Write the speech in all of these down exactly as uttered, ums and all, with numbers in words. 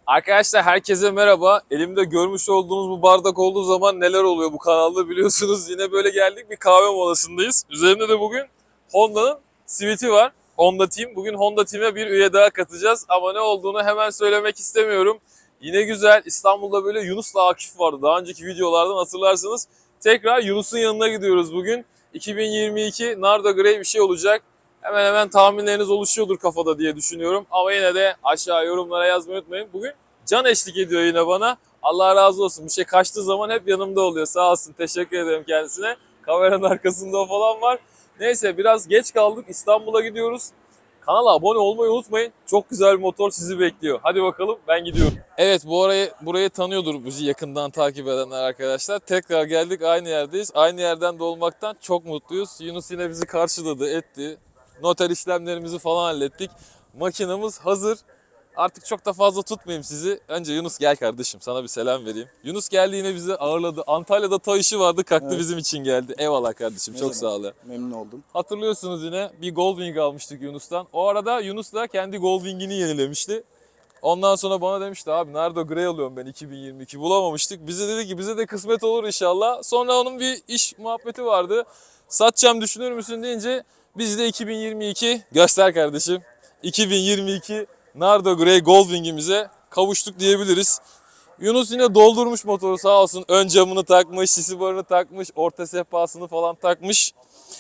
Arkadaşlar herkese merhaba. Elimde görmüş olduğunuz bu bardak olduğu zaman neler oluyor bu kanalda biliyorsunuz. Yine böyle geldik, bir kahve molasındayız. Üzerinde de bugün Honda'nın Civic'i var. Honda Team. Bugün Honda Team'e bir üye daha katacağız. Ama ne olduğunu hemen söylemek istemiyorum. Yine güzel. İstanbul'da böyle Yunus'la Akif vardı. Daha önceki videolardan hatırlarsınız. Tekrar Yunus'un yanına gidiyoruz bugün. iki bin yirmi iki Nardo Grey bir şey olacak. Hemen hemen tahminleriniz oluşuyordur kafada diye düşünüyorum. Ama yine de aşağı yorumlara yazmayı unutmayın. Bugün Can eşlik ediyor yine bana. Allah razı olsun. Bir şey kaçtığı zaman hep yanımda oluyor. Sağ olsun. Teşekkür ederim kendisine. Kameranın arkasında o falan var. Neyse biraz geç kaldık. İstanbul'a gidiyoruz. Kanala abone olmayı unutmayın. Çok güzel bir motor sizi bekliyor. Hadi bakalım, ben gidiyorum. Evet, bu arayı, burayı tanıyordur bizi yakından takip edenler arkadaşlar. Tekrar geldik, aynı yerdeyiz. Aynı yerden de olmaktan çok mutluyuz. Yunus yine bizi karşıladı, etti. Noter işlemlerimizi falan hallettik. Makinamız hazır. Artık çok da fazla tutmayayım sizi. Önce Yunus gel kardeşim, sana bir selam vereyim. Yunus geldi, yine bizi ağırladı. Antalya'da ta işi vardı, kalktı evet. Bizim için geldi. Eyvallah kardeşim, ne çok zaman? Sağ ol. Memnun oldum. Hatırlıyorsunuz yine bir Goldwing almıştık Yunus'tan. O arada Yunus da kendi Goldwing'ini yenilemişti. Ondan sonra bana demişti abi Nardo Grey alıyorum ben iki bin yirmi iki, bulamamıştık. Bize dedi ki bize de kısmet olur inşallah. Sonra onun bir iş muhabbeti vardı. Satacağım düşünür müsün deyince biz de iki bin yirmi iki göster kardeşim. iki bin yirmi iki Nardo Grey Goldwing'imize kavuştuk diyebiliriz. Yunus yine doldurmuş motoru sağ olsun. Ön camını takmış, sisi barını takmış, orta sehpasını falan takmış.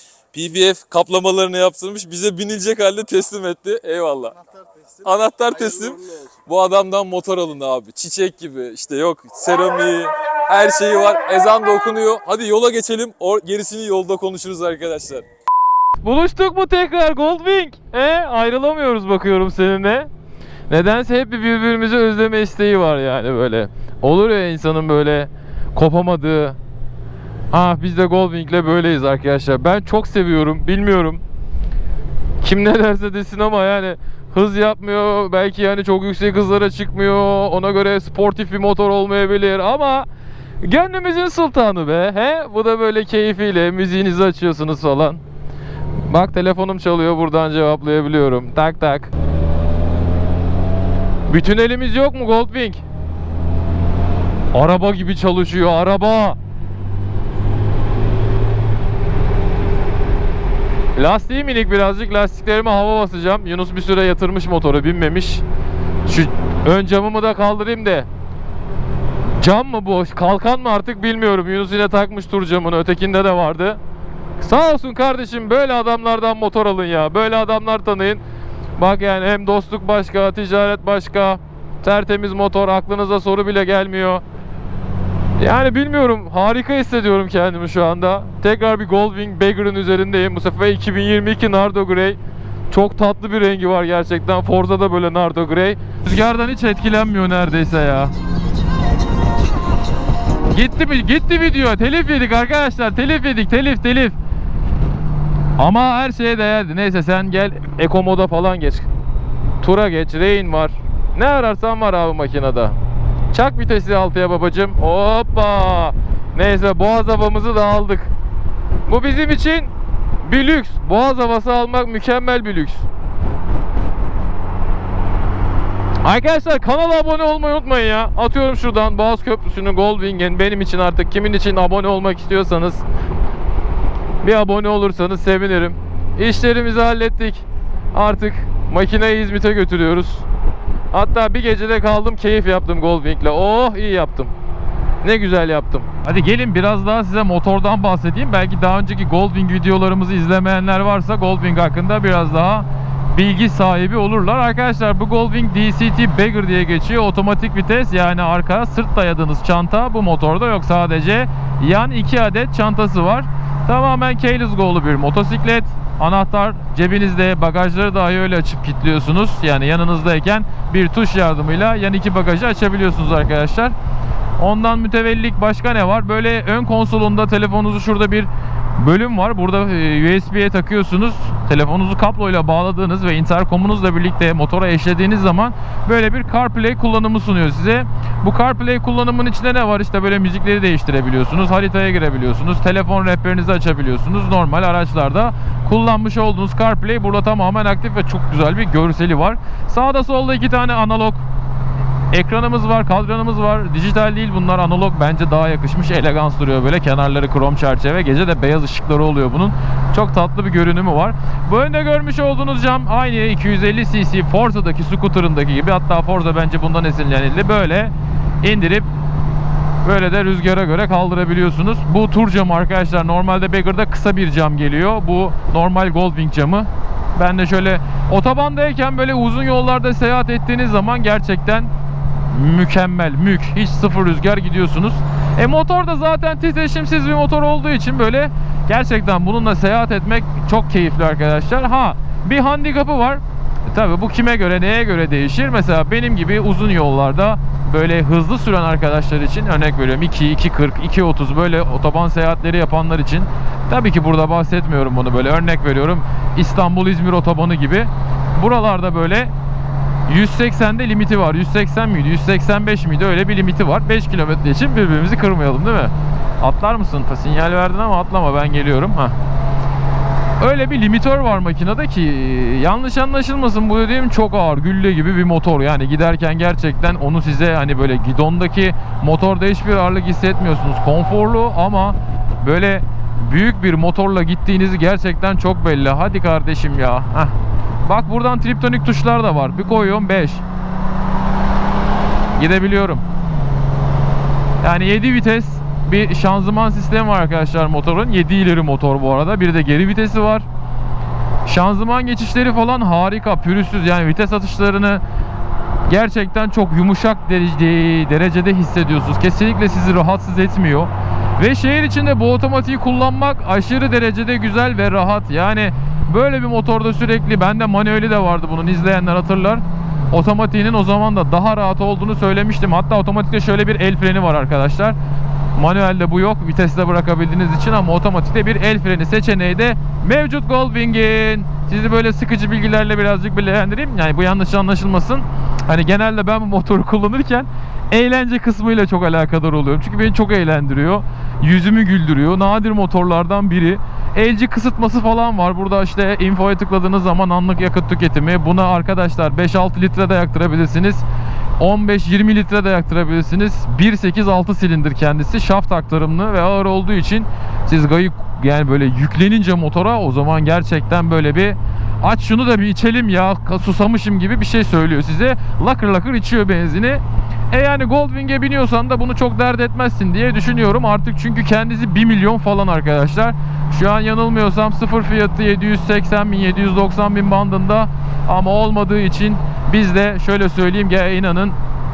P P F kaplamalarını yaptırmış. Bize binilecek halde teslim etti. Eyvallah. Anahtar teslim. Anahtar teslim. Bu adamdan motor alın abi. Çiçek gibi. İşte yok seramiği, her şeyi var. Ezan da okunuyor. Hadi yola geçelim. O gerisini yolda konuşuruz arkadaşlar. Buluştuk mu tekrar Goldwing? E ayrılamıyoruz bakıyorum seninle. Nedense hep bir birbirimizi özleme isteği var yani böyle. Olur ya insanın böyle kopamadığı. Ah biz de Goldwing'le böyleyiz arkadaşlar. Ben çok seviyorum. Bilmiyorum kim ne derse desin ama yani hız yapmıyor. Belki yani çok yüksek hızlara çıkmıyor. Ona göre sportif bir motor olmayabilir ama gönlümüzün sultanı be. He? Bu da böyle keyfiyle müziğinizi açıyorsunuz falan. Bak telefonum çalıyor, buradan cevaplayabiliyorum. Tak tak. Bütün elimiz yok mu Goldwing? Araba gibi çalışıyor, araba. Lastiği minik birazcık, lastiklerime hava basacağım. Yunus bir süre yatırmış motoru, binmemiş. Şu ön camımı da kaldırayım da. Cam mı bu? Kalkan mı artık bilmiyorum. Yunus yine takmış tur camını, ötekinde de vardı. Sağ olsun kardeşim, böyle adamlardan motor alın ya. Böyle adamlar tanıyın. Bak yani hem dostluk başka, ticaret başka. Tertemiz motor, aklınıza soru bile gelmiyor. Yani bilmiyorum, harika hissediyorum kendimi şu anda. Tekrar bir Goldwing Bagger'ın üzerindeyim. Bu sefer iki bin yirmi iki Nardo Grey. Çok tatlı bir rengi var gerçekten. Forza'da böyle Nardo Grey. Rüzgardan hiç etkilenmiyor neredeyse ya. Gitti mi? Gitti video. Telif yedik arkadaşlar. Telif yedik. Telif telif. Ama her şeye değerdi. Neyse sen gel Eco moda falan geç. Tura geç. Rain var. Ne ararsan var abi makinede. Çak vitesi altıya babacım. Hoppa. Neyse boğaz havamızı da aldık. Bu bizim için bir lüks. Boğaz havası almak mükemmel bir lüks. Arkadaşlar kanala abone olmayı unutmayın ya. Atıyorum şuradan Boğaz Köprüsü'nün Goldwing'in benim için artık kimin için abone olmak istiyorsanız bir abone olursanız sevinirim. İşlerimizi hallettik. Artık makineyi İzmit'e götürüyoruz. Hatta bir gecede kaldım, keyif yaptım Goldwing'le. Oh iyi yaptım. Ne güzel yaptım. Hadi gelin biraz daha size motordan bahsedeyim. Belki daha önceki Goldwing videolarımızı izlemeyenler varsa Goldwing hakkında biraz daha bilgi sahibi olurlar. Arkadaşlar bu Goldwing D C T Bagger diye geçiyor. Otomatik vites, yani arka sırt dayadığınız çanta bu motorda yok. Sadece yan iki adet çantası var. Tamamen keyless go'lu bir motosiklet. Anahtar cebinizde, bagajları dahi öyle açıp kilitliyorsunuz. Yani yanınızdayken bir tuş yardımıyla yan iki bagajı açabiliyorsunuz arkadaşlar. Ondan mütevellik başka ne var? Böyle ön konsolunda telefonunuzu, şurada bir bölüm var. Burada U S B'ye takıyorsunuz. Telefonunuzu kabloyla bağladığınız ve interkomunuzla birlikte motora eşlediğiniz zaman böyle bir CarPlay kullanımı sunuyor size. Bu CarPlay kullanımının içinde ne var? İşte böyle müzikleri değiştirebiliyorsunuz, haritaya girebiliyorsunuz, telefon rehberinizi açabiliyorsunuz. Normal araçlarda kullanmış olduğunuz CarPlay burada tamamen aktif ve çok güzel bir görseli var. Sağda solda iki tane analog Ekranımız var, kadranımız var. Dijital değil bunlar, analog, bence daha yakışmış. Elegans duruyor böyle. Kenarları krom çerçeve. Gece de beyaz ışıkları oluyor bunun. Çok tatlı bir görünümü var. Bu önde görmüş olduğunuz cam aynı iki yüz elli cc Forza'daki scooter'ındaki gibi. Hatta Forza bence bundan esinlenildi. Böyle indirip böyle de rüzgara göre kaldırabiliyorsunuz. Bu tur camı arkadaşlar. Normalde Beggar'da kısa bir cam geliyor. Bu normal Goldwing camı. Ben de şöyle otobandayken böyle uzun yollarda seyahat ettiğiniz zaman gerçekten mükemmel, mük. Hiç sıfır rüzgar gidiyorsunuz. E motor da zaten titreşimsiz bir motor olduğu için böyle gerçekten bununla seyahat etmek çok keyifli arkadaşlar. Ha, bir handikapı var. E tabi bu kime göre, neye göre değişir. Mesela benim gibi uzun yollarda böyle hızlı süren arkadaşlar için, örnek veriyorum iki, iki kırk, iki otuz böyle otoban seyahatleri yapanlar için, tabii ki burada bahsetmiyorum bunu, böyle örnek veriyorum İstanbul-İzmir otobanı gibi. Buralarda böyle yüz seksende limiti var. yüz seksen miydi? yüz seksen beş miydi? Öyle bir limiti var. beş kilometre için birbirimizi kırmayalım değil mi? Atlar mısın? Sinyal verdin ama atlama, ben geliyorum. Heh. Öyle bir limitör var makinede ki yanlış anlaşılmasın, bu dediğim çok ağır, gülle gibi bir motor. Yani giderken gerçekten onu size, hani böyle gidondaki motorda hiçbir ağırlık hissetmiyorsunuz. Konforlu ama böyle büyük bir motorla gittiğinizi gerçekten çok belli. Hadi kardeşim ya. Heh. Bak buradan triptonik tuşlar da var. Bir koyuyorum beş. Gidebiliyorum. Yani yedi vites bir şanzıman sistemi var arkadaşlar motorun. yedi ileri motor bu arada. Bir de geri vitesi var. Şanzıman geçişleri falan harika, pürüzsüz. Yani vites atışlarını gerçekten çok yumuşak derecede, derecede hissediyorsunuz. Kesinlikle sizi rahatsız etmiyor. Ve şehir içinde bu otomatiği kullanmak aşırı derecede güzel ve rahat. Yani böyle bir motorda sürekli, bende manueli de vardı, bunun izleyenler hatırlar. Otomatiğinin o zaman da daha rahat olduğunu söylemiştim. Hatta otomatikte şöyle bir el freni var arkadaşlar. Manuelde bu yok, viteste bırakabildiğiniz için, ama otomatikte bir el freni seçeneği de mevcut Goldwing'in. Sizi böyle sıkıcı bilgilerle birazcık bilgilendireyim. Yani bu yanlış anlaşılmasın. Hani genelde ben bu motoru kullanırken eğlence kısmıyla çok alakadar oluyorum. Çünkü beni çok eğlendiriyor. Yüzümü güldürüyor. Nadir motorlardan biri. L G kısıtması falan var. Burada işte infoya tıkladığınız zaman anlık yakıt tüketimi. Buna arkadaşlar beş altı litre de yaktırabilirsiniz. on beş yirmi litre de yaktırabilirsiniz. bir sekiz altı silindir kendisi. Şaft aktarımlı ve ağır olduğu için siz gayı, yani böyle yüklenince motora, o zaman gerçekten böyle bir aç şunu da bir içelim ya, susamışım gibi bir şey söylüyor size. Lakır lakır içiyor benzini. E yani Goldwing'e biniyorsan da bunu çok dert etmezsin diye düşünüyorum artık, çünkü kendisi bir milyon falan arkadaşlar. Şu an yanılmıyorsam sıfır fiyatı yedi yüz seksen bin yedi yüz doksan bin bandında, ama olmadığı için biz de şöyle söyleyeyim, gel inanın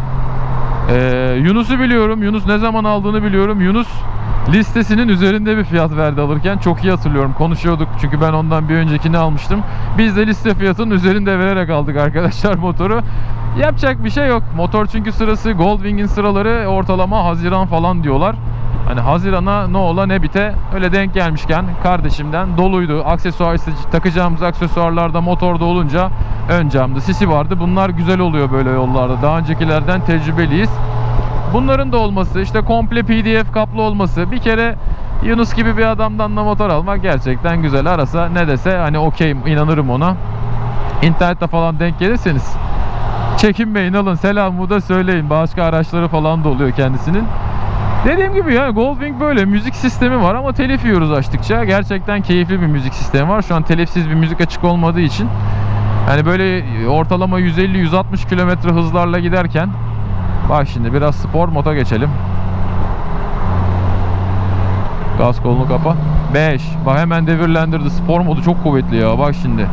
ee, Yunus'u biliyorum. Yunus ne zaman aldığını biliyorum. Yunus listesinin üzerinde bir fiyat verdi alırken. Çok iyi hatırlıyorum. Konuşuyorduk çünkü ben ondan bir öncekini almıştım. Biz de liste fiyatının üzerinde vererek aldık arkadaşlar motoru. Yapacak bir şey yok. Motor çünkü sırası, Goldwing'in sıraları ortalama Haziran falan diyorlar. Hani Haziran'a ne ola ne bite, öyle denk gelmişken kardeşimden doluydu. Aksesuar, takacağımız aksesuarlarda motorda olunca ön camda sisi vardı. Bunlar güzel oluyor böyle yollarda. Daha öncekilerden tecrübeliyiz. Bunların da olması, işte komple P D F kaplı olması, bir kere Yunus gibi bir adamdan da motor almak gerçekten güzel. Arasa ne dese hani okey, inanırım ona. İnternette falan denk gelirseniz çekinmeyin, alın, selamımı da söyleyin. Başka araçları falan da oluyor kendisinin. Dediğim gibi yani Goldwing böyle müzik sistemi var ama telif yiyoruz açtıkça. Gerçekten keyifli bir müzik sistemi var. Şu an telifsiz bir müzik açık olmadığı için. Yani böyle ortalama yüz elli yüz altmış kilometre hızlarla giderken, bak şimdi biraz spor moda geçelim. Gaz kolunu kapa. beş. Bak hemen devirlendirdi. Spor modu çok kuvvetli ya. Bak şimdi.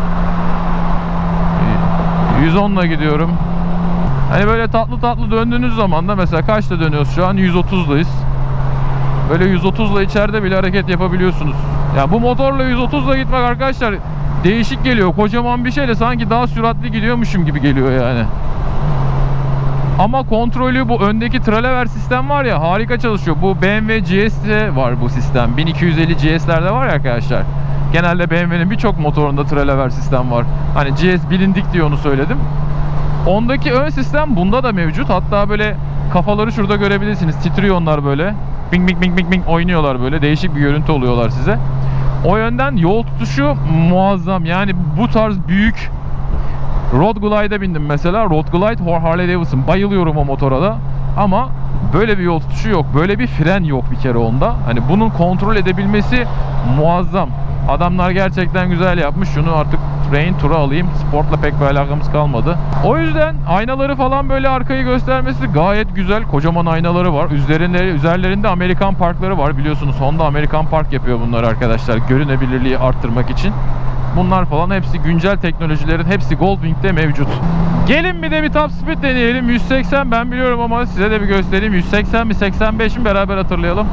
yüz onla gidiyorum. Hani böyle tatlı tatlı döndüğünüz zaman da, mesela kaçta dönüyoruz şu an? yüz otuzdayız. Böyle yüz otuzla içeride bile hareket yapabiliyorsunuz. Ya yani bu motorla yüz otuzla gitmek arkadaşlar değişik geliyor. Kocaman bir şeyle sanki daha süratli gidiyormuşum gibi geliyor yani. Ama kontrolü, bu öndeki trailer sistem var ya, harika çalışıyor. Bu B M W G S'te var bu sistem. bin iki yüz elli G S'lerde var ya arkadaşlar. Genelde B M W'nin birçok motorunda trailer sistem var. Hani G S bilindik diye onu söyledim. Ondaki ön sistem bunda da mevcut. Hatta böyle kafaları şurada görebilirsiniz. Titriyor onlar böyle. Bing bing bing bing bing oynuyorlar böyle. Değişik bir görüntü oluyorlar size. O yönden yol tutuşu muazzam. Yani bu tarz büyük Road Glide'e bindim mesela. Road Glide Harley Davidson. Bayılıyorum o motora da. Ama böyle bir yol tutuşu yok. Böyle bir fren yok bir kere onda. Hani bunun kontrol edebilmesi muazzam. Adamlar gerçekten güzel yapmış. Şunu artık Rain Tour'a alayım. Sportla pek bir alakamız kalmadı. O yüzden aynaları falan böyle arkayı göstermesi gayet güzel. Kocaman aynaları var. Üzerinde, üzerlerinde Amerikan parkları var. Biliyorsunuz Honda Amerikan park yapıyor bunları arkadaşlar. Görünebilirliği arttırmak için. Bunlar falan hepsi güncel teknolojilerin hepsi Goldwing'de mevcut. Gelin bir de bir top speed deneyelim. yüz seksen ben biliyorum ama size de bir göstereyim. yüz seksen mi seksen beş mi beraber hatırlayalım.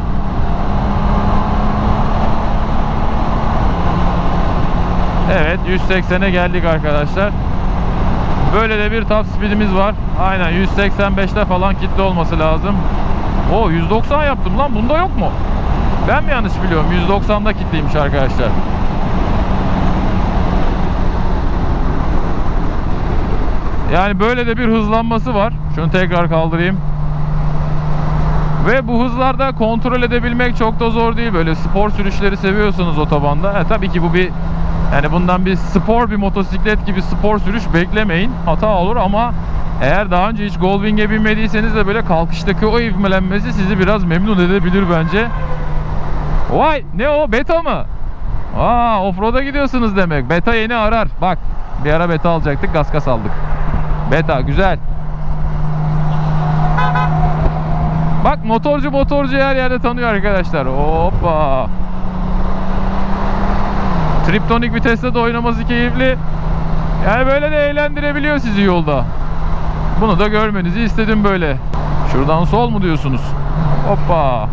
Evet, yüz seksene geldik arkadaşlar. Böyle de bir top speed'imiz var. Aynen yüz seksen beşte falan kitle olması lazım. O yüz doksan yaptım lan. Bunda yok mu? Ben mi yanlış biliyorum? yüz doksanda kitleymiş arkadaşlar. Yani böyle de bir hızlanması var. Şunu tekrar kaldırayım. Ve bu hızlarda kontrol edebilmek çok da zor değil. Böyle spor sürüşleri seviyorsanız otobanda. E, tabii ki bu bir yani bundan bir spor bir motosiklet gibi spor sürüş beklemeyin. Hata olur ama eğer daha önce hiç Goldwing'e binmediyseniz de böyle kalkıştaki o ivmelenmesi sizi biraz memnun edebilir bence. Vay ne o beta mı? Aa offroad'a gidiyorsunuz demek. Beta yeni arar. Bak bir ara beta alacaktık, gaz kas aldık. Beta güzel. Bak motorcu motorcu her yerde tanıyor arkadaşlar. Hoppa. Triptonik viteste de oynaması keyifli. Yani böyle de eğlendirebiliyor sizi yolda. Bunu da görmenizi istedim böyle. Şuradan sol mu diyorsunuz? Hoppa.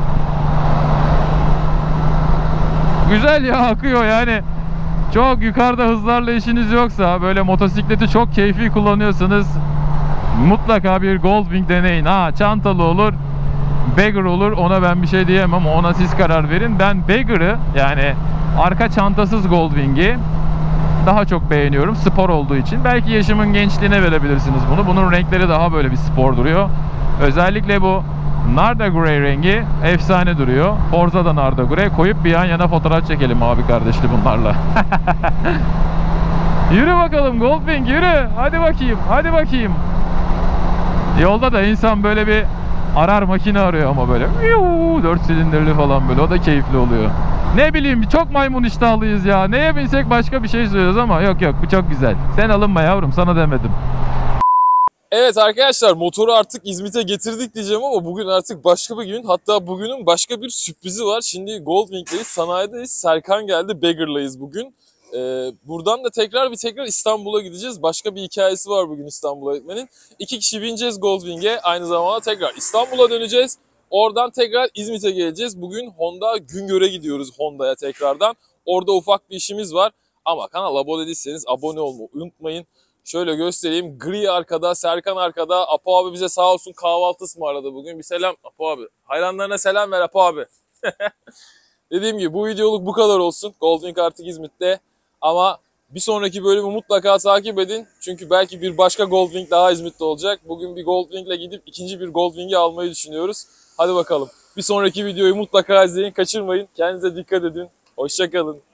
Güzel ya, akıyor yani. Çok yukarıda hızlarla işiniz yoksa, böyle motosikleti çok keyfi kullanıyorsanız mutlaka bir Goldwing deneyin. Ha çantalı olur, Bagger olur, ona ben bir şey diyemem, ona siz karar verin. Ben Bagger'ı yani arka çantasız Goldwing'i daha çok beğeniyorum spor olduğu için. Belki yaşımın gençliğine verebilirsiniz bunu. Bunun renkleri daha böyle bir spor duruyor. Özellikle bu Narda Grey rengi efsane duruyor. Forza da Narda Grey. Koyup bir yan yana fotoğraf çekelim abi kardeşli bunlarla. Yürü bakalım Goldwing yürü. Hadi bakayım. Hadi bakayım. Yolda da insan böyle bir arar, makine arıyor ama böyle dört silindirli falan böyle. O da keyifli oluyor. Ne bileyim çok maymun iştahlıyız ya. Neye binsek başka bir şey söylüyoruz ama yok yok bu çok güzel. Sen alınma yavrum, sana demedim. Evet arkadaşlar, motoru artık İzmit'e getirdik diyeceğim ama bugün artık başka bir gün. Hatta bugünün başka bir sürprizi var. Şimdi Goldwing'deyiz, sanayideyiz. Serkan geldi, Bagger'layız bugün. Ee, buradan da tekrar bir tekrar İstanbul'a gideceğiz. Başka bir hikayesi var bugün İstanbul'a gitmenin. İki kişi bineceğiz Goldwing'e. Aynı zamanda tekrar İstanbul'a döneceğiz. Oradan tekrar İzmit'e geleceğiz. Bugün Honda Güngör'e gidiyoruz, Honda'ya tekrardan. Orada ufak bir işimiz var. Ama kanala abone değilseniz abone olmayı unutmayın. Şöyle göstereyim. Gri arkada, Serkan arkada. Apo abi bize sağ olsun kahvaltı ısmarladı bugün. Bir selam Apo abi. Hayranlarına selam ver Apo abi. Dediğim gibi bu videoluk bu kadar olsun. Goldwing artık İzmit'te. Ama bir sonraki bölümü mutlaka takip edin. Çünkü belki bir başka Goldwing daha İzmit'te olacak. Bugün bir Goldwing'le gidip ikinci bir Goldwing'i almayı düşünüyoruz. Hadi bakalım. Bir sonraki videoyu mutlaka izleyin, kaçırmayın. Kendinize dikkat edin. Hoşça kalın.